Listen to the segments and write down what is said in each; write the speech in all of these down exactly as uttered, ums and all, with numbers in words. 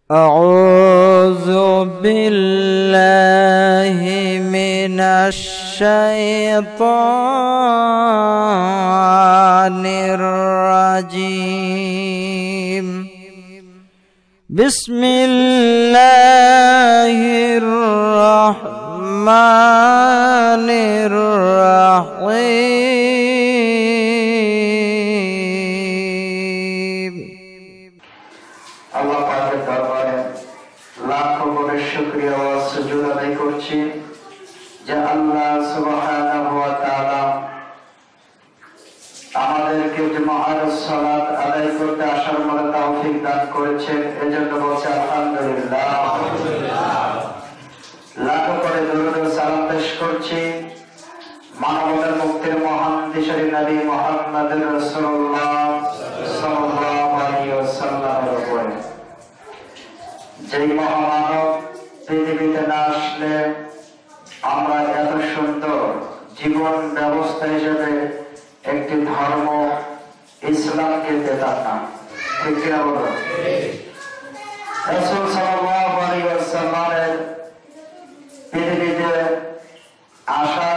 أعوذ بالله من الشيطان الرجيم بسم الله الرحمن الرحيم আল্লাহ পাকের দরবারে লাখো কোটি শুকরিয়া ও সুজুদ আদায় করছি যে আল্লাহ সুবহানাহু ওয়া তাআলা আমাদেরকে জুমার সালাত আদায় করতে আসার মতো তৌফিক দান করেছেন। এজন্য বলছি আলহামদুলিল্লাহ। লাখো কোটি দরুদ ও সালাম পেশ করছি মানবতার মুক্তির মহান দিশারি নবী মুহাম্মদুর রাসূলুল্লাহ সাল্লাল্লাহু আলাইহি ওয়াসাল্লামের উপরে। যেই মহামানব পৃথিবীতে না আসলে আমরা এত সুন্দর জীবন ব্যবস্থা হিসেবে একটি ধর্ম ইসলামকে পেতাম না। ঠিক কিনা বলো? রাসূল সাল্লাল্লাহু আলাইহি ওয়াসাল্লামের পৃথিবীতে আসার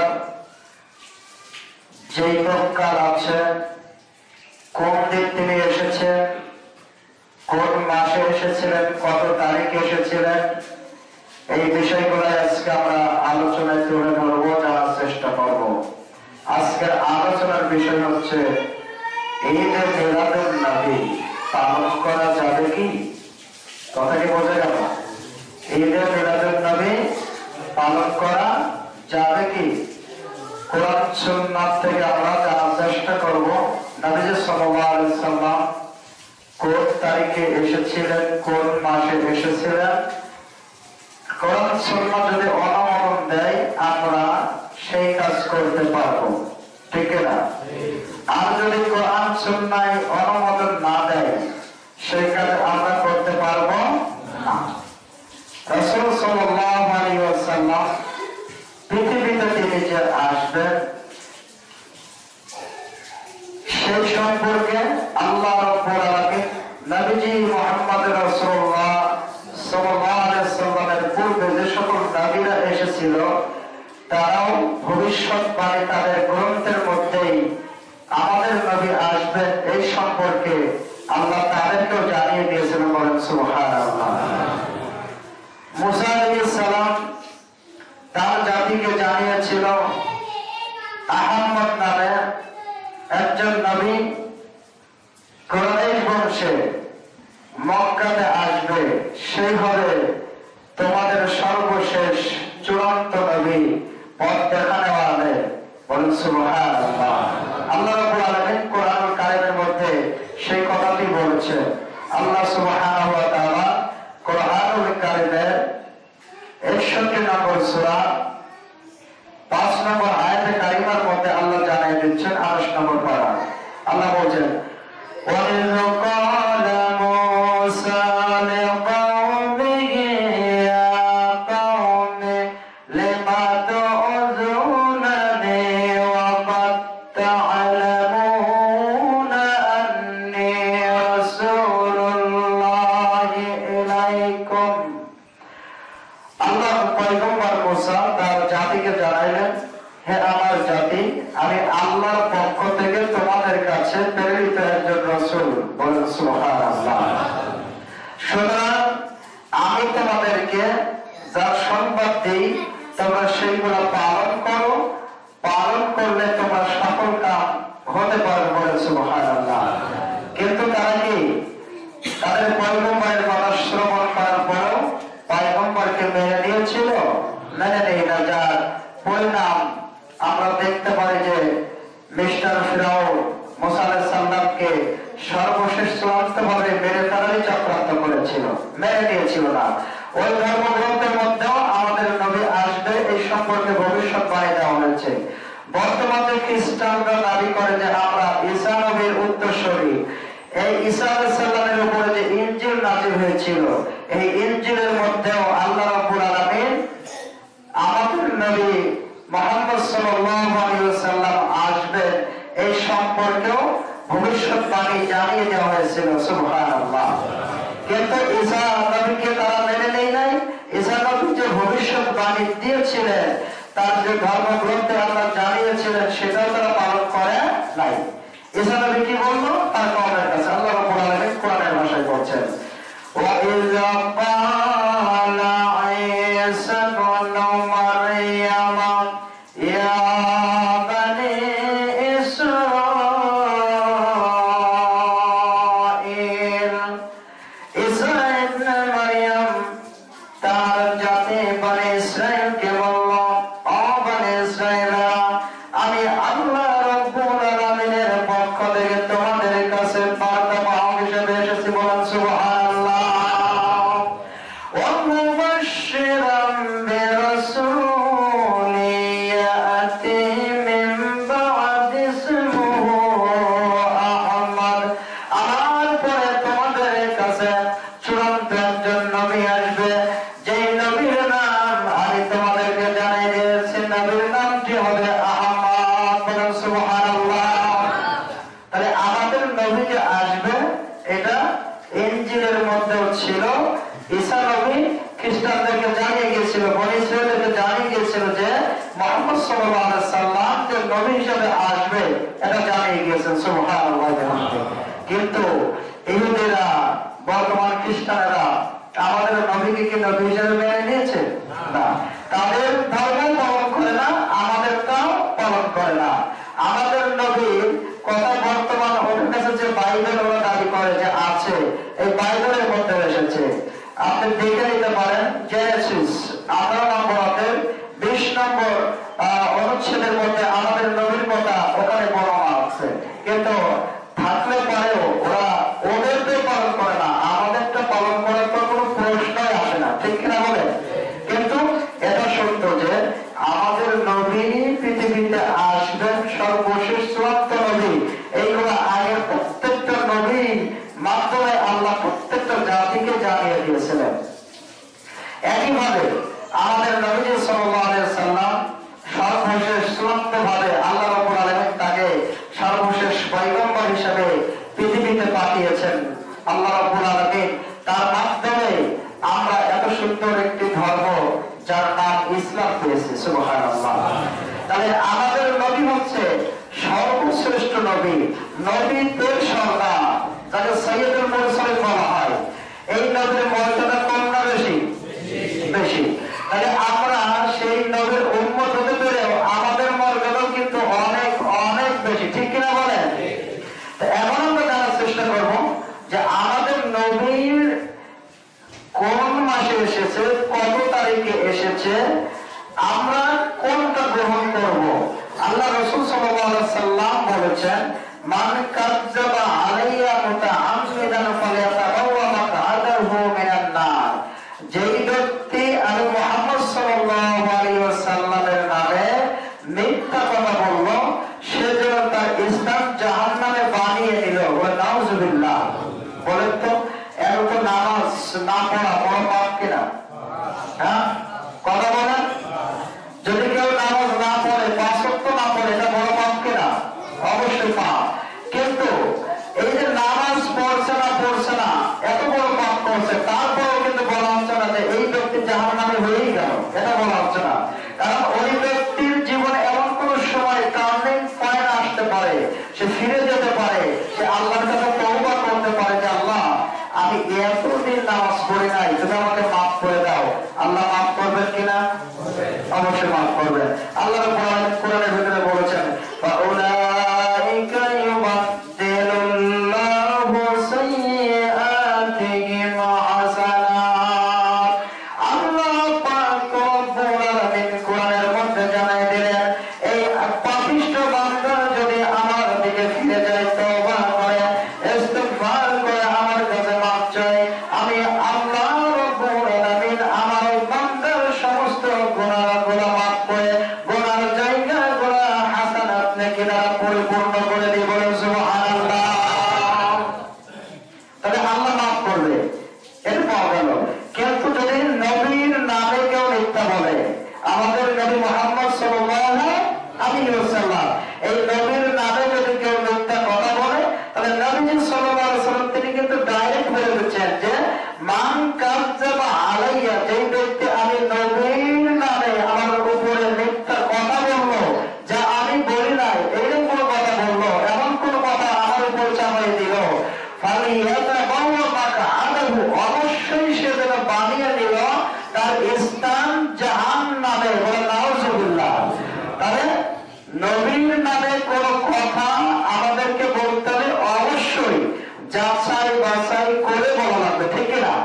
যেই প্রকার আছে, কোন দিন তিনি এসেছেন, কোন মাসে এসেছিলেন, কত তারিখে এসেছিলেন, এই বিষয়গুলো আজকে আমরা আলোচনায় তুলে ধরবো, জানার চেষ্টা করব। আজকের আলোচনার বিষয় হচ্ছে ঈদে মিলাদুন নবী পালন করা যাবে কি? কথা কি বোঝা গেল? ঈদে মিলাদুন নবী পালন করা যাবে কি? কোরআন সুন্নাত থেকে আমরা জানার চেষ্টা করব নবী সাল্লাল্লাহু আলাইহি ওয়াসাল্লাম কোন তারিখে এসেছিলেন, কোন মাসে এসেছিলেন। কোরআন সুন্নাত যদি অনুমোদন দেয় আমরা সেই কাজ করতে পারবো, ঠিক না? আর যদি কোরআন সুন্নাহ অনুমোদন না দেয় সেই কাজ আমরা করতে পারবো না। রাসূল সাল্লাল্লাহু আলাইহি ওয়াসাল্লাম পৃথিবীতে তিনি যে আসবেন সেই সম্পর্কে আল্লাহ রাব্বুল আলামিন নবীজি মুহাম্মদ রাসূলুল্লাহ সাল্লাল্লাহু আলাইহি ওয়াসাল্লামের পূর্বে যে সকল নবীরা এসেছিল তারাও ভবিষ্যৎবাণী তাদের গ্রন্থের মধ্যেই আমাদের নবী আসবেন এই সম্পর্কে আল্লাহ তাদেরকেও জানিয়ে দিয়েছিলেন। বলেন সুবহানাল্লাহ। মুসা আলাইহিস সালাম তার জাতিকে জানিয়েছিল আহমদ নামে একজন নবী কুরাইশ বংশে মক্কাতে আসবে, সেই হবে তোমাদের সর্বশেষ চূড়ান্ত নবী, পথ দেখানেওয়ালা। বলেন সুবহানাল্লাহ। আল্লাহ রাব্বুল আলামিন কোরআনুল কারীমের মধ্যে সেই কথাটি বলেছেন। আল্লাহ সুবহানাহু ওয়া তাআলা কোরআনুল কারীমের একষট্টি নম্বর সূরা পাঁচ নম্বর আয়াতে কারিমার মধ্যে আল্লাহ জানিয়ে দিচ্ছেন আঠাশ নম্বর পারা। আল্লাহ বলছেন وَإِذْ قَالَ مُوسَى لِقَوْمِهِ يَا قَوْمِ لِمَ تُؤْذُونَنِي وَقَدْ تَعْلَمُونَ أَنِّي رَسُولُ اللَّهِ إِلَيْكُمْ। আল্লাহ পয়গম্বর মুসা তার জাতিকে জানাইলেন, হে আমার জাতি, আমি আল্লাহর পক্ষ থেকে তোমাদের কাছে প্রেরিত একজন রাসূল। বলেন সুবহানাল্লাহ। সুতরাং আমি তোমাদেরকে যার সংবাদ দিই তোমরা সেইগুলো পালন করো, পালন করলে তোমরা সফল কাম হতে পারবে। বলেন সুবহানাল্লাহ। কিন্তু তারা কি তাদের পয়গম্বরের কথা শ্রবণ করার পরেও পয়গম্বরকে মেনে নিয়েছিল? মেনে নেই না, যার পরিণাম আমরা দেখতে পারি যে মিস্টার ফিরাউন মুসা আলাইহিস সালামকে সর্বশেষ চূড়ান্ত ভাবে মেরে ফেলারই চক্রান্ত করেছিল, মেনে নিয়েছিল না। ওই ধর্মগ্রন্থের মধ্যেও আমাদের নবী আসবে এই সম্পর্কে ভবিষ্যৎবাণী দেওয়া হয়েছে। বর্তমানে খ্রিস্টানরা দাবি করে যে আমরা ঈসা নবীর উত্তরসূরি। এই ঈসা আলাইহিস সালামের উপরে যে ইনজিল নাযিল হয়েছিল এই ইনজিলের মধ্যেও আল্লাহ রাব্বুল আলামিন আমাদের নবী মুহাম্মদ সাল্লাল্লাহু আলাইহি ওয়াসাল্লাম আসবেন এই সম্পর্কেও ভবিষ্যৎবাণী জানিয়ে দেওয়া হয়েছিল। সুবহানাল্লাহ। কিন্তু ঈসা নবীকে তারা মেনে নেয় নাই। ঈসা নবী যে ভবিষ্যৎবাণী দিয়েছিলেন, তার যে ধর্মগ্রন্থে আল্লাহ জানিয়েছিলেন, সেটাও তারা পালন করে নাই। ঈসা নবী কি বললো তার কওমের কাছে? আল্লাহ রাব্বুল আলামিন কোরআনের ভাষায় বলছেন, ওয়াইযা ক্বালা ঈসা ইবনু মারইয়াম ইয়া বানি ইসরাঈল, ঈসা ইবনে মারইয়াম তার জাতি বনি ইসরাঈলকে বলল, ও বনি ইসরাঈলা, আমি আল্লাহ রাব্বুল আলামিনের পক্ষ থেকে তোমাদের কাছে বার্তা বাহক হিসেবে এসেছি। বলেন সুবহানাল্লাহ। ওয়া মুবাশশিরাম বিরাসূলিন ইয়াতি মিন বা'দি ইসমুহু আহমদ, আমার পরে তোমাদের কাছে চূড়ান্ত একজন নবী আসবে, যেই নবীর নাম আমি তোমাদেরকে জানিয়ে দিয়েছি। নবীর নামটি হবে আহমদ। বলেন সুবহানাল্লাহ। তাহলে আমাদের নবী যে আসবে এটা ইনজিলের মধ্যেও ছিল। ঈসা নবী খ্রিস্টানদেরকে জানিয়ে গিয়েছিল, বনি ইসরাঈলদেরকে জানিয়ে গিয়েছিল যে মুহাম্মদ সাল্লাল্লাহু আলাইহি সাল্লাম যে নবী হিসেবে আসবে, এটা জানিয়ে গিয়েছেন। সুবহানাল্লাহ। কিন্তু ইহুদিরা, বর্তমান খ্রিস্টানেরা আমাদের নবীকে কি নবী হিসেবে মেনে নিয়েছে? না। তাদের ধর্ম পালন করে না, আমাদেরটাও পালন করে না। আমাদের নবীর কথা বর্তমান ওদের কাছে যে বাইবেল ওরা দাবি করে যে আছে, এই বাইবেলের মধ্যে এসেছে। আপনি দেখে নিতে পারেন জেনেসিস আঠারো নম্বর অধ্যায়ের বিশ নম্বর অনুচ্ছেদের মধ্যে আমাদের নবীর কথা ওখানে বর্ণনা আছে। কিন্তু থাকলে পরেও ওরা ওদেরকে পালন করে না, আমাদেরটা পালন করার তো কোনো প্রশ্নই আসে না। ঠিক কিনা বলেন? কিন্তু এটা সত্য যে আমাদের নবী পৃথিবীতে আসবেন, সর্বশেষ চূড়ান্ত নবী। এইগুলো আগের প্রত্যেকটা নবী মাধ্যমে আল্লাহ প্রত্যেকটা জাতিকে জানিয়ে দিয়েছিলেন। একইভাবে আমাদের নবী সাল্লাল্লাহু আলাইহি সাল্লাম সর্বশেষ চূড়ান্ত ভাবে আল্লাহ রাব্বুল আলামিন তাকে সর্বশেষ পয়গম্বর হিসেবে পৃথিবীতে পাঠিয়েছেন। আল্লাহ রাব্বুল আলামিন তার মাধ্যমে আমরা এত সুন্দর একটি ধর্ম যার নাম ইসলাম পেয়েছি। সুবহানাল্লাহ। তাহলে আমাদের নবী হচ্ছে সর্বশ্রেষ্ঠ নবী, নবীদের সর্দার, যাকে সাইয়্যিদুল মুরসালিন বলা হয়। এই নবীর মর্যাদা কম না বেশি? বেশি। তাহলে আমরা সেই নবীর উম্মত হতে পেরেও আমাদের মর্যাদাও কিন্তু অনেক অনেক বেশি। ঠিক কিনা বলেন? এখন আমরা জানার চেষ্টা করব যে আমাদের নবীর কোন মাসে এসেছে, কত তারিখে এসেছে, আমরা কোনটা গ্রহণ করব। আল্লাহ রাসূল সাল্লাল্লাহু আলাইহি সাল্লাম বলেছেন, মান কাযযাবা আলাইয়া মুতাআম্মিদান ফালিয়াতাবাওয়া মাকআদাহু মিনান নার। যেই ব্যক্তি আমি মুহাম্মদ সাল্লাল্লাহু আলাইহি ওয়াসাল্লামের নামে মিথ্যা কথা বলল, সে যেন তার স্থান জাহান্নামে বানিয়ে নিল। ওয়া নাউযুবিল্লাহ। বলেন তো, এর তো নামাজ না পড়া বড় পাপ কিনা? হ্যাঁ, কথা বলেন। যদি কেউ নামাজ না পড়ে, পাঁচ ওয়াক্ত না পড়ে, এটা বড় পাপ কিনা? অবশ্যই পাপ। কিন্তু এই যে নামাজ পড়ছে না পড়ছে না, এত বড় পাপ করছে, তারপরেও কিন্তু বলা হচ্ছে না যে এই ব্যক্তি জাহান্নামে হয়েই গেল, এটা বলা হচ্ছে না। কারণ ওই ব্যক্তির জীবনে এমন কোন সময় টার্নিং পয়েন্ট আসতে পারে, সে ফিরে যেতে পারে, সে আল্লাহর কাছে তওবা করতে পারে যে আল্লাহ, আমি এতদিন নামাজ পড়ি নাই, তুমি আমাকে মাফ করে দাও। আল্লাহ মাফ করবেন কিনা? অবশ্যই মাফ করবেন। আল্লাহ কোরআনের ভিতরে বলেছেন, ফাউলাইকা ইউবাদদিলুল্লাহু সাইয়্যাতিহিম হাসানাত। আল্লাহ পাক রব্বুল আলামিন কোরআনের মধ্যে জানিয়ে দিলেন, এই পাপিষ্ঠ বান্দা যদি আমার দিকে ফিরে যায়, তওবা করে, ইস্তিগফার করে, আমার কাছে মাফ চায়, আমি আল্লাহ রব্বুল আলামিন আমার বান্দার সমস্ত গুনাহগুলো মাফ করে, গুনার জায়গাগুলো হাসানাত নেকি দ্বারা পরিপূর্ণ করে দিব। সুবহানাল্লাহ। তাহলে আল্লাহ মাফ করবে, এটা পাওয়া গেল। কিন্তু যদি নবীর নামে কেউ মিথ্যা বলে, আমাদের নবী মুহাম্মদ সাল্লাল্লাহু আলাইহি ওয়াসাল্লাম, এই নবীর নামে যদি কেউ মিথ্যা কথা বলে, তাহলে নবী সাল্লাল্লাহু আলাইহি ওয়াসাল্লাম তিনি কিন্তু ডাইরেক্ট বলে দিচ্ছেন যে মান কাযযাবা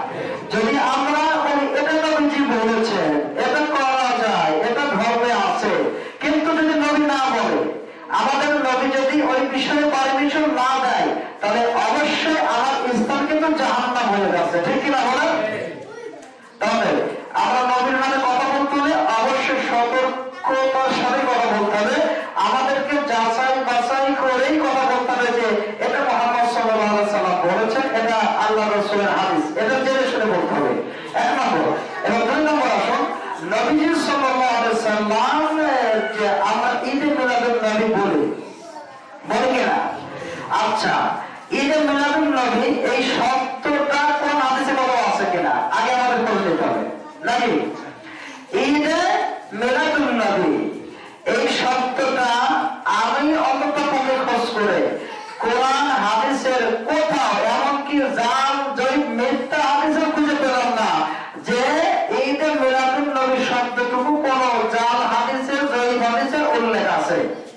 যদি আমরা বলি এটা নবীজি বলেছেন, এটা করা যায়, এটা ধর্মে আছে, কিন্তু যদি নবী না বলে, আমাদের নবী যদি ওই বিষয়ে পারমিশন না দেয়, তাহলে অবশ্যই আমার ইসলাম কিন্তু জাহান্নাম হয়ে যাচ্ছে, ঠিক কিনা বলে? তাহলে আমরা নবীর নামে কথা বলতে হলে অবশ্যই সতর্কতার সাথে কথা বলতে হবে, আমাদেরকে যাচাই বাছাই করেই কথা বলতে হবে যে এটা মুহাম্মদ সাল্লাল্লাহু আলাইহি সাল্লাম বলেছেন, এটা আল্লাহ রাসূলের হাদিস, এটা জেনে শুনে বলতে হবে। এক নম্বর। এবং দুই নম্বর আসুন, নবীজি সাল্লাল্লাহু আলাইহি সাল্লাম যে আমরা ঈদে মিলাদুন নবী বলি, বলি কিনা? আচ্ছা, ঈদে মিলাদুন নবী এই শব্দটা কোন হাদিসে বলা আছে কিনা আগে আমাদের করে নিতে হবে, নাকি? ঈদে মিলাদুন নবী এই শব্দটা আমি অন্তত পক্ষে খোঁজ করে কোরআন হাদিসের কোথাও, এমনকি জাল জয়ীফ মিথ্যা হাদিসেও খুঁজে পেলাম না যে ঈদে মিলাদুন নবী শব্দটুকু কোন জাল হাদিসের জয়ীফ হাদিসের উল্লেখ আছে।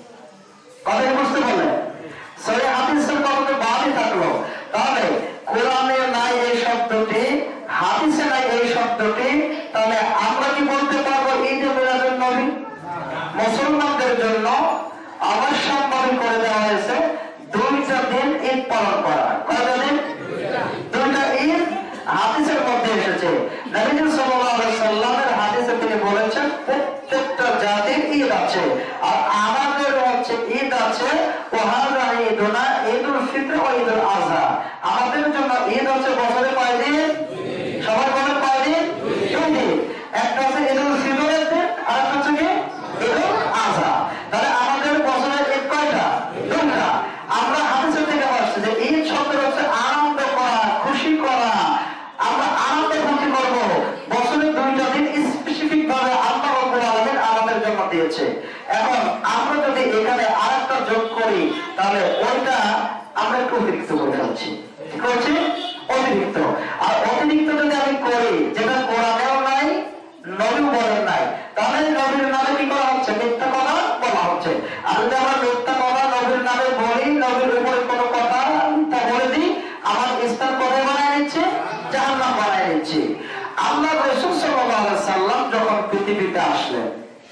কথা বুঝতে পারলেন? সহিহ হাদিসের কথা বাদই থাকলো, তাহলে কোরআনে নাই এই শব্দটি, হাদিসে নাই এই শব্দটি, তাহলে আমরা কি বলতে পারবো ঈদে মিলাদুন নবী? মুসলমানদের জন্য অবশ্যম্ভাবী করে দেওয়া হয়েছে দুইটা দিন ঈদ পালন করা। কয়টা দিন? দুইটা ঈদ হাদিসের মধ্যে এসেছে। নবী সাল্লাল্লাহু আলাইহি সাল্লামের হাদিসে তিনি বলেছেন প্রত্যেকটা জাতির ঈদ আছে, আর আমাদের হচ্ছে ঈদ আছে ওয়াহাদা ঈদুনা ঈদুল ফিতর ওয়া ঈদুল আযহা। আমাদের জন্য ঈদ হচ্ছে বছরে কয় দিন? সবাই বলে কয় দিন? দুই দিন। একটা হচ্ছে ঈদুল ফিতরের দিন, আর একটা হচ্ছে কি ঈদুল আযহা। তাহলে আমাদের বছরে ঈদ কয়টা? দুইটা। আমরা হাদিসের থেকে আসছে যে ঈদ শব্দের হচ্ছে আনন্দ করা, খুশি করা, আমরা আনন্দ ফুর্তি করবো। বছরে দুইটা দিন স্পেসিফিক ভাবে আল্লাহ রাব্বুল আলামিন আমাদের জন্য দিয়েছে। এখন আমরা যদি এখানে আরেকটা যোগ করি, তাহলে ওইটা আমরা একটু অতিরিক্ত করে ফেলছি। কি করছি? অতিরিক্ত। আর অতিরিক্ত যদি আমি করি, যেটা কোরআনেও নাই, নবীও বলেন নাই, তাহলে নবীর নামে কি করা হচ্ছে? মিথ্যা কথা বলা হচ্ছে। আর যদি আমরা মিথ্যা কথা নবীর নামে বলি, নবীর উপরে কোনো কথা তা বলে দিই, আমার ইসলাম কথা বানায় নিচ্ছে, জাহান্নাম বানায় নিচ্ছে। আল্লাহ রাসূল সাল্লাল্লাহু আলাইহি সাল্লাম যখন পৃথিবীতে আসলেন,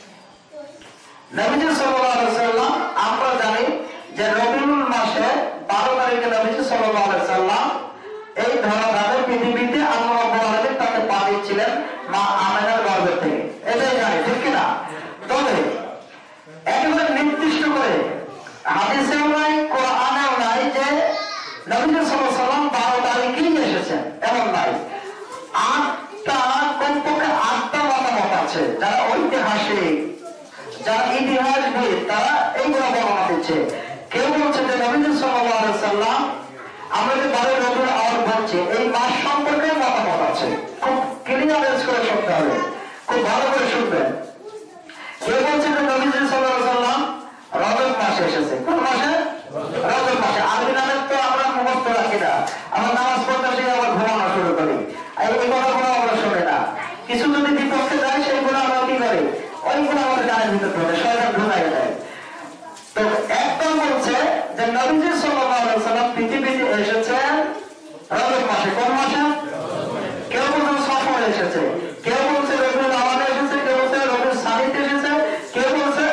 নবীজি সাল্লাল্লাহু আলাইহি সাল্লাম, আমরা জানি যে রবিউল মাসে বারো তারিখে নবীজি সাল্লাল্লাহু আলাইহি সাল্লাম এই ধরাধামে পৃথিবীতে আল্লাহ রাব্বুল আলামিন তাকে পাঠিয়েছিলেন মা আমেনার গর্ভ থেকে, এটাই জানি, ঠিক কিনা? তবে একেবারে নির্দিষ্ট করে হাদিসেও নাই, কোরআনেও নাই যে নবীজি সাল্লাল্লাহু আলাইহি সাল্লাম বারো তারিখেই এসেছেন, এমন নাই। আটটা, কমপক্ষে আটটা মতামত আছে, যারা ঐতিহাসিক, যারা ইতিহাসবিদ, তারা এইগুলো বর্ণনা দিচ্ছে। কেউ বলছে যে নবীজি সাল্লাল্লাহু আলাইহি সাল্লাম, আমরা যে বারো রবিউল আউয়াল বলছি, এই মাস সম্পর্কে মতামত আছে, খুব ক্লিয়ারেন্স করে শুনতে হবে, খুব ভালো করে শুনবেন। কেউ বলছে যে নবীজি সাল্লাল্লাহু আলাইহি সাল্লাম রজব মাসে এসেছে। কোন মাসে? রজব মাসে। আরবি নামে তো আমরা মুখস্থ রাখি না, আমরা নামাজ পড়তে এসে আবার ঘুমানো শুরু করি, এই কথাগুলো আমরা শুনি না। কিছু যদি বিপক্ষে যায়, সেইগুলো আমরা কি করি? ওইগুলো আমাদের গানের ভিতর পড়ে শয়তান ঢুকাই দেয়। তো একটা বলছে যে নবীজি সাল্লাল্লাহু আলাইহি সাল্লাম পৃথিবীতে এসেছেন রজব মাসে। কোন মাসে? কেউ বলছে সফরে এসেছে, কেউ বলছে রবিউল আউয়ালে এসেছে, কেউ বলছে রবিউল সানিতে এসেছে, কেউ বলছে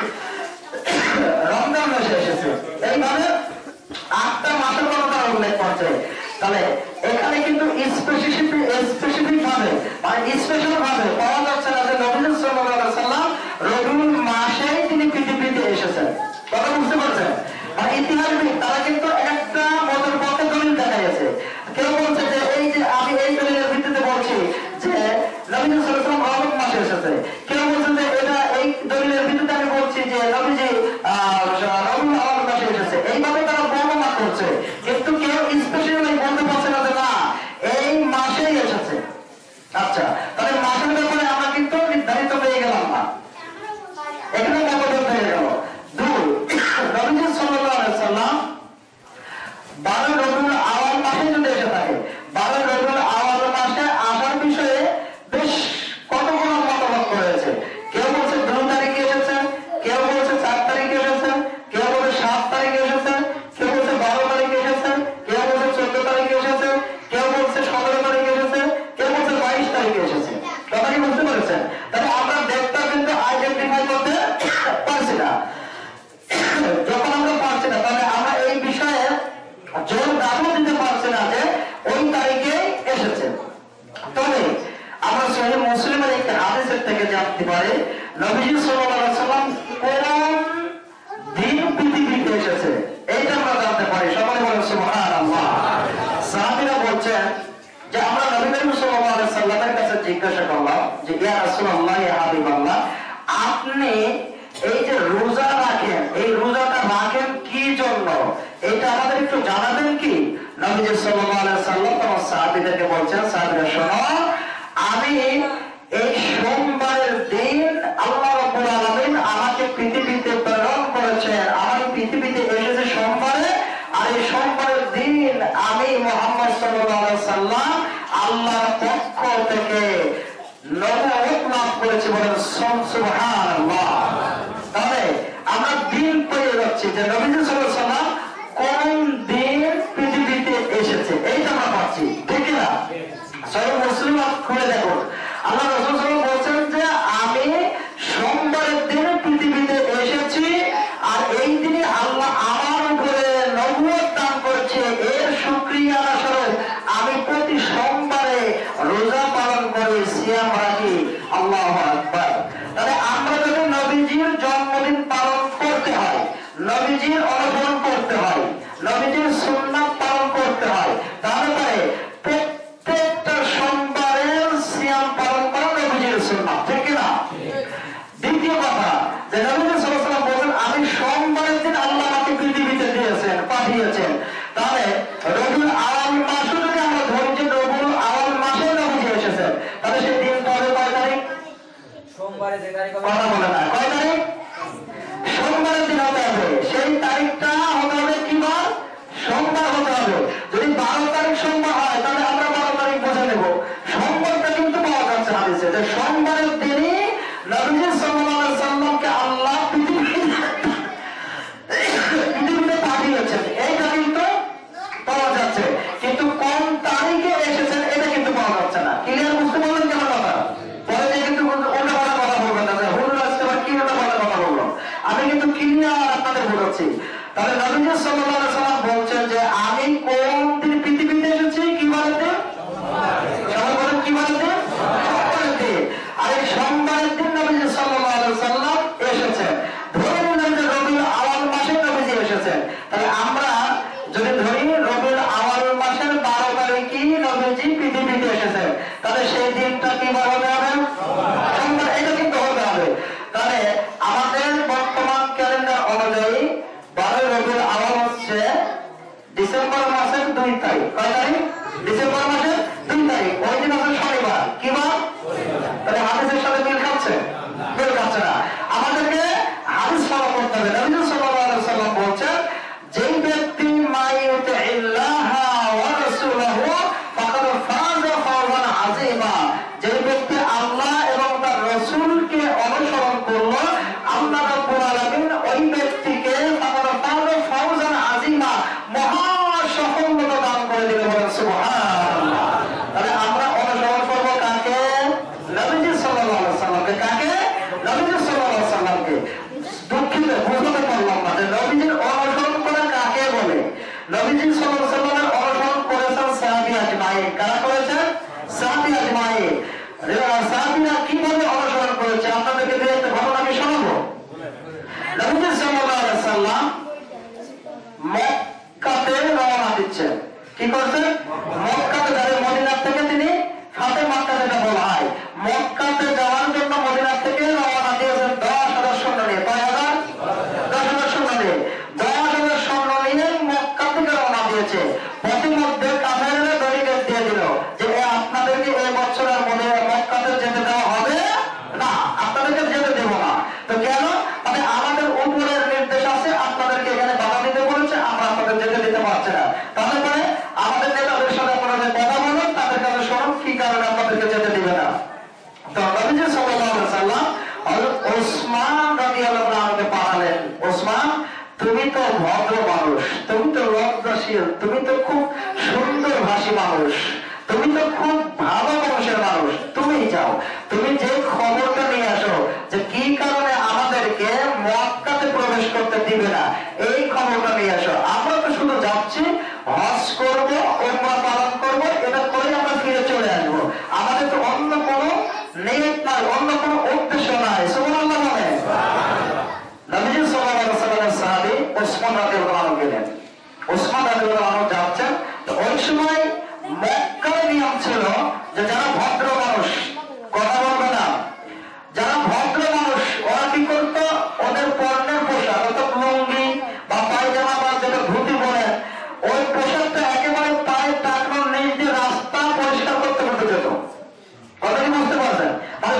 রমজান মাসে এসেছে। এইভাবে আটটা মাসের কথা তারা উল্লেখ করছে। তাহলে এখানে কিন্তু স্পেসিফিক স্পেসিফিক ভাবে, মানে স্পেশাল ভাবে পাওয়া যাচ্ছে না যে নবী সাল্লাল্লাহু আলাইহি সাল্লাম রবিউল মাসেই তিনি পৃথিবীতে এসেছেন। কথা বুঝতে পারছেন? মানে ইতিহাসবিদ তারা কিন্তু একটা মতের পক্ষে দলিল দেখা গেছে। কেউ বলছে যে এই যে আমি এই দলিলের ভিত্তিতে বলছি যে নবী সাল্লাল্লাহু আলাইহি সাল্লাম রজব মাসে এসেছে। কেউ বলছে যে এটা এই দলিলের ভিত্তিতে আমি বলছি যে নবীজি রবিউল আউয়াল মাসে এসেছে। এইভাবে তারা বর্ণনা করছে, কিন্তু কেউ স্পেশালি বলতে পারছে না যে জানতে পারি নবীজি সাল্লাল্লাহু আলাইহি ওয়াসাল্লাম কোন দিন পৃথিবীতে এসেছে, এইটা আমরা জানতে পারি। সকলে বলেন সুবহানাল্লাহ। সাহাবীরা বলছেন যে আমরা নবী করিম সাল্লাল্লাহু আলাইহি ওয়াসাল্লামের কাছে জিজ্ঞাসা করলাম যে ইয়া রাসূলুল্লাহ, ইয়া হাবিবাল্লাহ, আপনি এই যে রোজা রাখেন, এই রোজাটা রাখেন কি জন্য, এটা আমাদের একটু জানাবেন কি? নবীজি সাল্লাল্লাহু আলাইহি ওয়াসাল্লাম তখন সাহাবীদেরকে বলছেন, সাহাবীরা শোনো, আমি এই সোমবারের দিন আল্লাহ রাব্বুল আলামিন আমাকে পৃথিবীতে প্রেরণ করেছেন, আমি পৃথিবীতে এসেছি সোমবারে, আর এই সোমবারের দিন আমি মুহাম্মদ সাল্লাল্লাহু আলাইহি ওয়াসাল্লাম আল্লাহর পক্ষ থেকে নবুয়ত লাভ করেছি। বলেন সুবহানাল্লাহ। তাহলে আমরা দিন পেয়ে যাচ্ছি যে নবীজি সাল্লাল্লাহু আলাইহি ওয়াসাল্লাম কোন দিন পৃথিবীতে এসেছে, এইটা আমরা পাচ্ছি, ঠিক না? সহিহ মুসলিম খুলে দেখুন, আল্লাহ রাসূল সাল্লাল্লাহু আলাইহি ওয়াসাল্লাম বলেছেন যে আমি সোমবারের দিন পৃথিবীতে এসেছি, আর এই দিনে আল্লাহ আমার উপরে নবুয়ত দান করেছে, এর শুকরিয়া স্বরূপ আমি প্রতি সোমবারে রোজা পালন করি, সিয়াম রাখি। আল্লাহু আকবার। তাহলে আমরা যদি নবীজির জন্মদিন পালন করতে হয়, নবীজির অনুসরণ করতে হয়, নবীজির সুন্নাত পালন করতে হয়, তাহলে প্রত্যেকটা সোমবারের সিয়াম পালন করা নবীজির সুন্নাত, ঠিক না? দ্বিতীয় কথা যে নবীজি সাল্লাল্লাহু আলাইহি ওয়াসাল্লাম বলেন আমি সোমবারের দিন আল্লাহ আমাকে পৃথিবীতে দিয়েছেন, পাঠিয়েছেন। তাহলে রবিউল আউয়াল মাসে যদি আমরা ধরি যে রবিউল আউয়াল মাসে নবীজি এসেছেন, তাহলে সেই দিনটা হবে কয় তারিখ? সোমবারে। যে তারিখ কথা বলে না, কয় তারিখ? সোমবারের দিন হতে হবে। সেই তারিখটা হতে হবে কি বার? সোমবার হতে হবে। যদি বারো তারিখ সোমবার হয় তাহলে আমরা বারো তারিখ বুঝে নেব। সোমবারটা কিন্তু পাওয়া যাচ্ছে হাদিসে যে সোমবারের দিনই নবীজি সাল্লাল্লাহু আলাইহি ওয়াসাল্লামকে আল্লাহ পৃথিবীতে পাঠিয়েছেন, এইটা কিন্তু পাওয়া যাচ্ছে। কিন্তু কোন তারিখে এসেছেন এটা কিন্তু পাওয়া যাচ্ছে না। ক্লিয়ার বুঝতে পারলেন কেন কথা? পরে যে কিন্তু উল্টা পাল্টা কথা বলবেন না, হুজুর আজকে আবার কি উল্টা পাল্টা কথা বললাম, আমি কিন্তু ক্লিয়ার আপনাদের বোঝাচ্ছি। তাহলে নবীজি সাল্লাল্লাহু আলাইহি ওয়াসাল্লাম বলছেন যে আমি কোন দিন পৃথিবীতে এসেছি, কি বারেতে? সবাই বলেন কি বারেতে? সোমবারের দিন। আর এই সোমবারের দিন নবীজি সাল্লাল্লাহু আলাইহি ওয়াসাল্লাম এসেছেন। ধরে নিলাম যে রবিউল আউয়াল মাসে নবীজি এসেছেন, তাহলে আমরা যদি ধরি রবিউল আউয়াল মাসের বারো তারিখে নবীজি পৃথিবীতে এসেছেন, তাহলে সেই দিনটা কি বার হতে হবে? সোমবার। এটা কিন্তু হতে হবে। তাহলে আমাদের বর্তমান ক্যালেন্ডার অনুযায়ী বারোই রবিউল আউয়াল হচ্ছে ডিসেম্বর মাসের দুই তারিখ। কয় তারিখ? ডিসেম্বর মাসের দুই তারিখ। ওই দিন আছে শনিবার। কি বার? তাহলে হাদিসের সাথে মিল খাচ্ছে? মিল খাচ্ছে না। আমাদেরকে হাদিস ফলো করতে হবে। নবী সাল্লাল্লাহু আলাইহি ওয়াসাল্লাম বলছেন যেই ব্যক্তি মা ইউতিল্লাহ ওয়া রাসূলুহু ফাকাদ ফাযা ফাওজান আযীমা, যেই ব্যক্তি আল্লাহ এবং তার রাসূলকে অনুসরণ করলো, আল্লাহ রাব্বুল আলামিন ওই ব্যক্তিকে ফাকাদ ফাযা ফাওজান আযীমা মহা সফলতা দান করে দিবেন। বলেন সুবহানাল্লাহ। তাহলে আমরা অনুসরণ করব কাকে? নবীজি সাল্লাল্লাহু আলাইহি ওয়াসাল্লামকে। কাকে? নবীজি সাল্লাল্লাহু আলাইহি ওয়াসাল্লামকে। দুঃখিত বুঝতে পারলাম না যে নবীজির অনুসরণ করা কাকে বলে। নবীজি সাল্লাল্লাহু আলাইহি ওয়াসাল্লামের অনুসরণ করেছেন সাহাবী আজমাইন। কারা করেছেন? সাহাবী আজমাইন। সাহাবীরা কিভাবে অনুসরণ করেছে আপনাদেরকে দুই একটা ঘটনা আমি শোনাবো। নবীজি সাল্লাল্লাহু আলাইহি ওয়াসাল্লাম মক্কাতে রওনা দিচ্ছেন। কি করছেন? মক্কাতে যাবে। মদিনা থেকে তিনি ফাতে মক্কা যেটা বলা হয়, মক্কাতে যাওয়ার জন্য মদিনা থেকে রওনা দিয়েছেন দশ হাজার সৈন্য নিয়ে। কয় হাজার? দশ হাজার সৈন্য নিয়ে। দশ হাজার সৈন্য নিয়ে মক্কা থেকে রওনা দিয়েছে। প্রতিমধ্যে কাফেররা ব্যারিকেড দিয়ে দিল যে আপনাদেরকে এই বছরের মধ্যে মক্কাতে যেতে দেওয়া হবে না, আপনাদেরকে যেতে দেব না। তো কেন? মানে আমাদের উপরের নির্দেশ আছে, আপনাদেরকে এখানে বাধা দিতে বলেছে, আমরা আপনাদের যেতে দিতে পারছি না। তাহলে পরে আমাদের নেতাদের সাথে আপনারা যে কথা বলেন তাদের কাছে শুনুন কি কারণে আপনাদেরকে যেতে দিবে না। তো নবীজি সাল্লাল্লাহু আলাইহি ওয়াসাল্লাম হযরত ওসমান রাদিয়াল্লাহু আনহুকে পাঠালেন। ওসমান, তুমি তো ভদ্র মানুষ, তুমি তো লজ্জাশীল, তুমি তো খুব সুন্দর ভাষী মানুষ, তুমি তো খুব ভালো মানুষের মানুষ, তুমি যাও, তুমি যে খবরটা নিয়ে আসো যে কি কারণে আমাদেরকে মক্কাতে প্রবেশ করতে দিবে না, এই খবরটা নিয়ে আসো। আমরা তো শুধু যাচ্ছি, হজ করব, উমরা পালন করব, এটা করে আমরা ফিরে চলে আসবো। আমাদের তো অন্য কোনো নিয়ত নাই, অন্য কোনো উদ্দেশ্য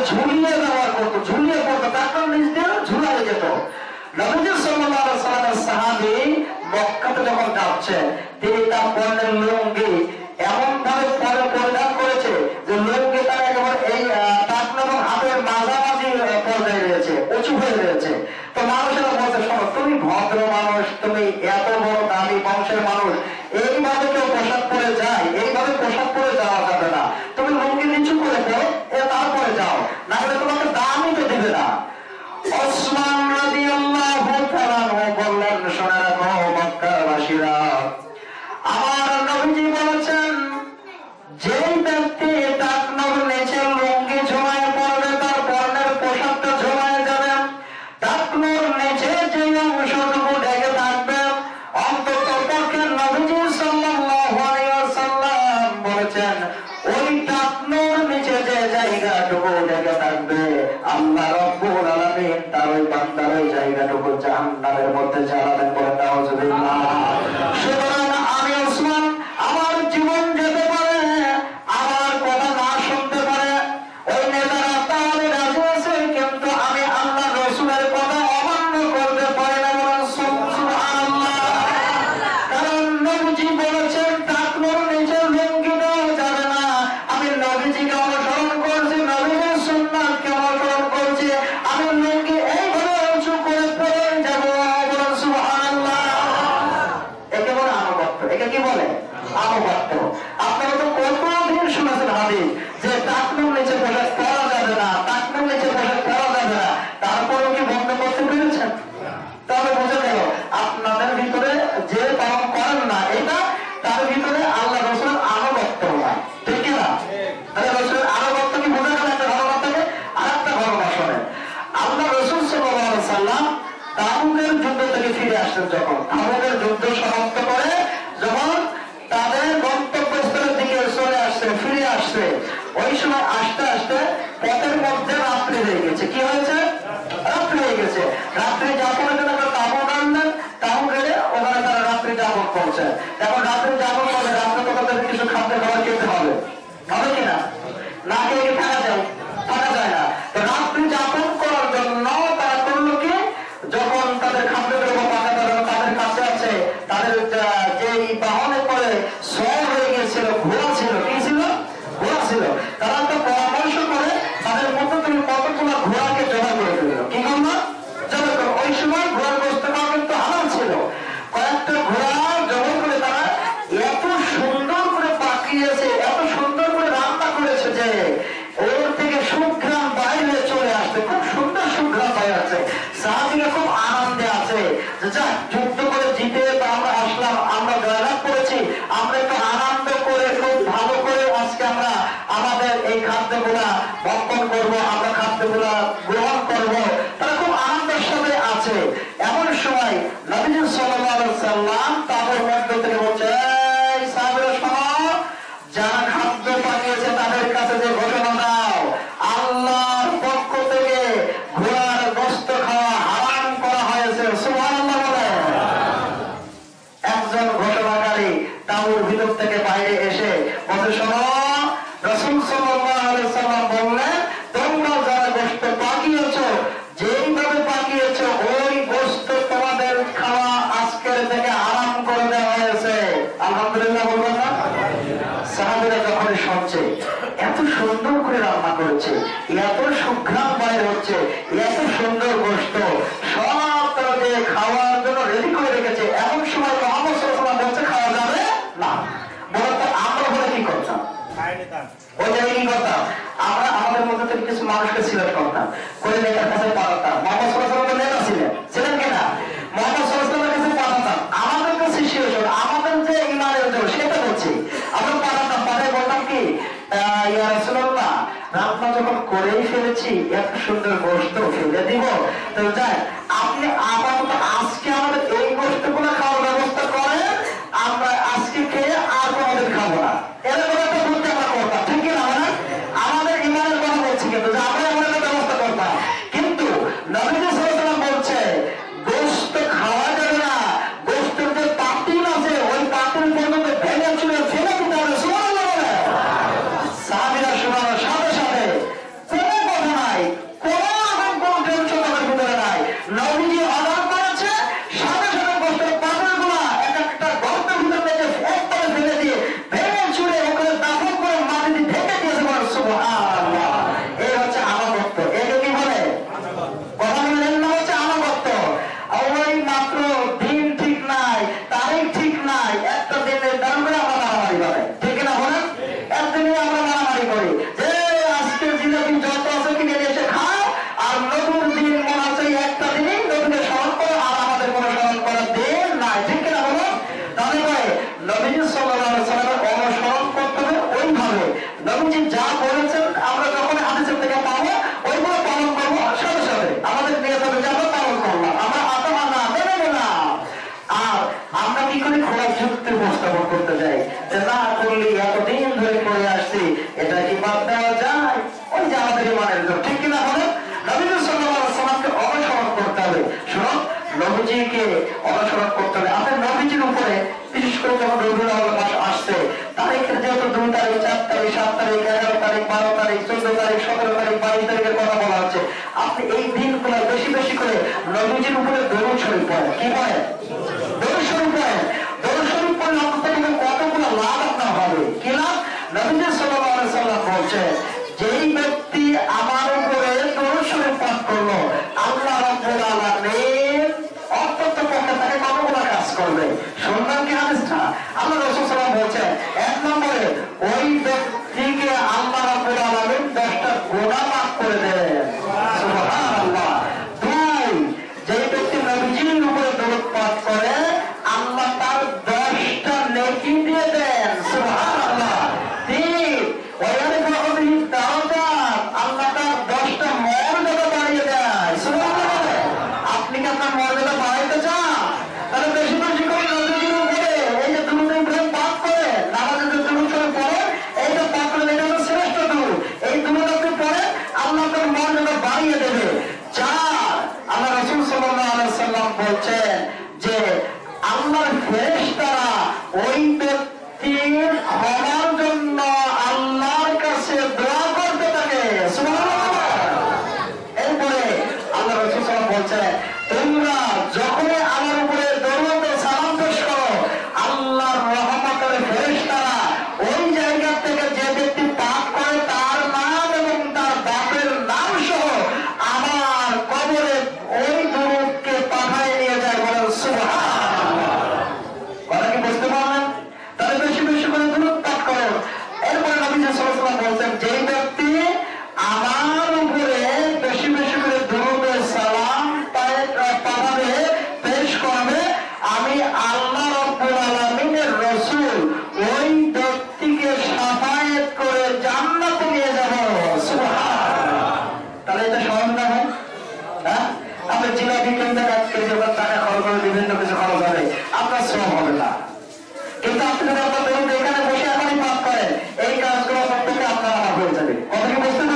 ঝুলিয়ে ব্যবহার করতো, ঝুলিয়ে পড়তো, তারপর নিজ দিয়ে ঝুলাই যেত। নবীজি সাল্লাল্লাহু আলাইহি ওয়াসাল্লামের সাহাবী মক্কাতে যখন যাচ্ছেন, তিনি তার পরনের লুঙ্গি এমন ভাবে পরে পরিধান করেছে যে লুঙ্গি তার একেবারে এই টাকনো এবং হাতের মাঝামাঝি পর্যায়ে রয়েছে, উঁচু হয়ে রয়েছে। তো মানুষেরা বলতে, শোনো, তুমি ভদ্র মানুষ, তুমি এত বড় দামি বংশের মানুষ, এইভাবে কেউ পোশাক পরে যায়, এইভাবে পোশাক পরে যাওয়া যাবে না, তুমি লুঙ্গি নিচু করে পড়ো, এ তারপরে যাও, না হলে তোমাকে দামই তো দিবে না। ওসমান রাদিয়াল্লাহু তাআলা বললেন, শোনা রাখো মক্কাবাসীরা, আমার নবীজি বলেছেন, যেই ব্যক্তি টাকনোর নিচে লুঙ্গি ঝোলায় পড়বে তার পরনের পোশাকটা ঝোলায় যাবে। টাকনোর নিচে যে অংশটুকু ঢেকে থাকবে, অন্তত পক্ষে নবীজি সাল্লাল্লাহু আলাইহি ওয়াসাল্লাম বলেছেন, ওই টাকনোর নিচে যে জায়গাটুকু ঢেকে থাকবে, আল্লাহ রাব্বুল আলামিন তার ওই বান্দার ওই জায়গাটুকু জাহান্নামের মধ্যে জ্বালাবেন। বলে নাউযুবিল্লাহ। সুতরাং আমি ওসমান, আমার জীবন যেতে পারে, আমার কথা না শুনতে পারে, ওই নেতারা তাহলে রাজি আছে, কিন্তু আমি আল্লাহ রসুলের কথা অমান্য করতে পারি না। সুবহানাল্লাহ। কারণ নবীজি বলেছেন টাকনোর নিচে লুঙ্গি দেওয়া যাবে না। আমি নবীজিকে অনুসরণ করছি, নবীজির সুন্নাতকে অনুসরণ করছি, আমি লুঙ্গি এইভাবে উঁচু করে পড়ে যাবো। সুবহানাল্লাহ। একে বলে আনুগত্য। একে কি বলে? আনুগত্য। আপনারা তো কতদিন শুনেছেন হাদিস যে টাকনোর নিচে পোশাক পরা যাবে না, টাকনোর নিচে পোশাক পরা যাবে না, তারপরেও কি বন্ধ করতে পেরেছেন? তবে বুঝে গেল আপনাদের ভিতরে যে পালন করেন না এটা, তার ভিতরে আল্লাহ রসুলের আনুগত্য নয়, ঠিক কিনা? তাহলে রসুলের আনুগত্য কি বোঝা গেল একটা ঘটনা থেকে? আর একটা ঘটনা শোনেন। আল্লাহ রসুল সাল্লাল্লাহু আলাইহি ওয়াসাল্লাম তাবুকের যুদ্ধ থেকে ফিরে আসছেন, যখন তাবুকের যুদ্ধ সমাপ্ত করে যখন তাদের গন্তব্যস্থলের দিকে চলে আসছে, ফিরে আসছে, ওই সময় আসতে আসতে পথের মধ্যে রাত্রি হয়ে গেছে। কি হয়েছে? রাত্রি হয়ে গেছে। রাত্রি যাপনের জন্য তাবু টানলেন, তাবু গেলে ওখানে তারা রাত্রি যাপন করছে। এখন রাত্রি যাপন করলে রাত্রে তো তাদের কিছু খাদ্য খাবার খেতে হবে, হবে কিনা? না খেয়ে থাকা যায়? থাকা যায় না। তো রাত্রি যাপন করার জন্য তারা করলো কি, যখন তাদের খাদ্য দ্রব্য পাঠাতে তাদের কাছে আছে, তাদের যে বাহনে করে সর হয়ে গিয়েছিল, ঘোড়া ছিল, কি ছিল? ঘোড়া ছিল। তারা তো পরামর্শ করে তাদের মতো তুমি কতগুলো ঘোড়াকে জোগাড় করে দিল। কি করলো? জোগাড় করো। ওই সময় ঘোড়ার গোশত খাওয়া কিন্তু হারাম ছিল। কয়েকটা ঘোড়া জোগাড় করে তারা এত সুন্দর করে পাকিয়েছে, এত সুন্দর করে রান্না করেছে যে ওর থেকে সুঘ্রাণ বাইরে চলে আসছে, খুব সুন্দর সুঘ্রাণ বাইরে আছে। সাহাবীরা খুব আনন্দে আছে যে যা যুদ্ধ করে জিতে আমরা আসলাম, আমরা জয়লাভ করেছি, আমরা একটু আনন্দ করে খুব ভালো করে আজকে আমরা আমাদের এই খাদ্যগুলা বক্ষণ করবো, আমরা খাদ্যগুলা গ্রহণ করবো। তারা খুব আনন্দের সাথে আছে। এমন সময় নবীজি সাল্লাল্লাহু আলাইহি ওয়াসাল্লাম তাদের মধ্য থেকে বলছে, এই সাহাবীরা শোনো, যারা খাদ্য পাঠিয়েছে তাদের কাছে যে ঘোষণা দাও, আল্লাহর পক্ষ থেকে ঘোড়ার গোশত খাওয়া হারাম করা হয়েছে। সুবহানাল্লাহ বলে। একজন ঘোষণাকারী তাঁবুর ভিতর থেকে বাইরে এসে বলতে, শোনো, রাসূল সাল্লাল্লাহু আলাইহি ওয়াসাল্লাম বললেন, তোমরা যারা গোশত পাকিয়েছো, যেইভাবে পাকিয়েছো ওই গোশত তোমাদের খাওয়া আজকের থেকে হারাম করে দেওয়া হয়েছে। আলহামদুলিল্লাহ বলবেন না? সাহাবীরা যখন শুনছে এত সুন্দর করে রান্না করেছে, এত সুঘ্রাণ বাইর হচ্ছে, এত সুন্দর গোশত, সব তারা যে খাওয়ার জন্য রেডি করে রেখেছে, এমন সময় মুহাম্মদ সাল্লাল্লাহু আলাইহি ওয়াসাল্লাম বলছে খাওয়া যাবে না। বলতো আমরা বলে কি করতাম? ওই জায়গায় কি করতাম? আমরা আমাদের মধ্যে থেকে কিছু মানুষকে সিলেক্ট করতাম, করে নেতার কাছে পাঠাতাম। মুহাম্মদ সাল্লাল্লাহু আলাইহি ওয়াসাল্লাম নেতা ছিলেন, ছিলেন কিনা? মুহাম্মদ সাল্লাল্লাহু আলাইহি ওয়াসাল্লামের কাছে পাঠাতাম। আমাদের কাছে সিচুয়েশন, আমাদের যে ইমানের জন্য সেটা বলছি, আমরা পাঠাতাম। পাঠাই বলতাম কি, ইয়া রাসূলুল্লাহ, রান্না যখন করেই ফেলেছি, এত সুন্দর গোশত ফেলে দিব, তো যাই আপনি আপাতত আজকে আমাদের এই গোশতগুলো খাওয়ার ব্যবস্থা করেন, আমরা আজকে খেয়ে আর কোনোদিন খাবো না। এরকম একটা বুদ্ধি আমরা করতাম, ঠিক কিনা? আমাদের ইমানের কথা বলছি, কিন্তু আমরা এমন একটা ব্যবস্থা করতাম। কিন্তু নবীজি সাল্লাল্লাহু আলাইহি ওয়াসাল্লাম বলছে গোশত খাওয়া যাবে না, গোশতের যে পাতিল আছে ওই পাতিল পর্যন্ত ভেঙে চুলে ফেলে দিতে হবে। সুবহানাল্লাহ বলে। সাহাবীরা শোনানোর সাথে সাথে কোনো কথা না বলেছেন আমরা যখন হাদিসের থেকে পাবো ওইগুলো পালন করবো সাথে সাথে আমাদের নিয়ে যাবে যে আমরা পালন করলাম, আমরা আত্মা না মেনে না। আর আমরা কি করে খোলা যুক্তি উপস্থাপন করতে যাই যে না করলে এতদিন ধরে করে আসছি এটা কি বাদ দেওয়া যায়, ওই যে আমাদের ইমানের জন্য ঠিক কিনা বলেন। নবী সাল্লাল্লাহু আলাইহি ওয়াসাল্লামকে অনুসরণ করতে হবে। শুনুন, নবীজিকে অনুসরণ করতে হবে। আপনার নবীজির উপরে বিশেষ করে যখন রবিউল আউয়াল মাস আসছে, তারিখের যেহেতু দুই তারিখ, চার তারিখ, সাত তারিখ, এগারো তারিখ, বারো তারিখ, চোদ্দ তারিখ, সতেরো তারিখ, বাইশ তারিখের কথা বলা হচ্ছে, আপনি এই দিনগুলো বেশি বেশি করে নবীজির উপরে দরুদ শরীফ পড়েন। কি পড়েন? দরুদ শরীফ পড়েন। দরুদ শরীফ পড়লে আপনার কতগুলো লাভ আপনার হবে। কি লাভ? নবীজি সাল্লাল্লাহু আলাইহি ওয়াসাল্লাম বলছেন, যেই ব্যক্তি আমার উপরে দরুদ শরীফ পাঠ করলো, আল্লাহ রাব্বুল আলামিন অত্যন্ত পক্ষে তাকে কতগুলো কাজ করবে। শুনলাম কি হাদিসটা? আল্লাহ রাসূল সাল্লাল্লাহু আলাইহি ওয়াসাল্লাম বলছেন, এক নম্বরে ওই ব্যক্তিকে আল্লাহ রাব্বুল আলামিন দশটা গুনাহ মাফ করে দেন। সুবহানাল্লাহ। দুই, যেই ব্যক্তি নবীজির উপরে দরুদ পাঠ করে আল্লাহ তার দশটা নেকি দিয়ে দেন। সুবহানাল্লাহ। তিন, আল্লাহ তার দশটা মর্যাদা বাড়িয়ে দেয়। সুবহানাল্লাহ। আপনি কি আপনার মর্যাদা বাড়াইতে চান? তাহলে বেশি বেশি করে নবীজির উপরে এই যে দুরূদ ইব্রাহিম পাঠ করে নামাজে যে দুরূদ শরীফ পড়েন, এইটা পাঠ করলে এটা হলো শ্রেষ্ঠ দুরূদ। এই দুরূদ আপনি পড়েন, আল্লাহ তার মর্যাদা বাড়িয়ে দেবে। চার, আল্লাহ রাসূল সাল্লাল্লাহু আলাইহি ওয়াসাল্লাম বলছেন যে আল্লাহর ফেরেশতারা ওই ব্যক্তির ক্ষমার জন্য আল্লাহর কাছে দোয়া করতে থাকে। সুবহানাল্লাহ। এরপরে আল্লাহ রাসূল সাল্লাল্লাহু আলাইহি ওয়াসাল্লাম বলছেন, তোমরা যখনই আমার উপরে দরুদ ও সালাম পেশ করো, আল্লাহর রহমতের ফেরেশতারা ওই জায়গা থেকে যে ব্যক্তি পাঠ করে তার নাম এবং তার বাপের নাম সহ আমার কবরে ওই দরুদকে পাঠায় নিয়ে যায়। বলেন সুবহানাল্লাহ। কথা কি বুঝতে পারলেন? তাহলে বেশি বেশি করে দরুদ পাঠ করো। এরপরে নবী সাল্লাল্লাহু আলাইহি ওয়াসাল্লাম বলছেন, যেই ব্যক্তি আমার উপরে বেশি বেশি করে দরুদ ও সালাম পাঠাবে, পেশ করবে, আমি আল্লাহ রাব্বুল আলামিনের রাসূল ওই ব্যক্তিকে শাফায়াত করে জান্নাতে নিয়ে যাব। সুবহানাল্লাহ। তাহলে এটা সহজ না ভাই? হ্যাঁ, আপনি জিলাপি কিনতে কাটতে যখন টাকা খরচ করে বিভিন্ন কিছু খরচ হবে, আপনার শ্রম হবে না। কিন্তু আপনি যদি আপনার দরুদ এখানে বসে এখনই পাঠ করেন, এই কাজগুলো আপনার পক্ষে আপনার আমার হয়ে যাবে। কথা কি বুঝতে